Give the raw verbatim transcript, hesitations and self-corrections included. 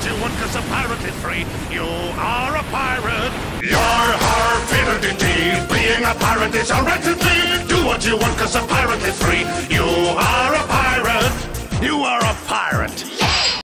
you want cause a pirate is free. You are a pirate. You're har, fiddle-dee-dee. Being a pirate is a right to be. Do what you want cause a pirate is free. You are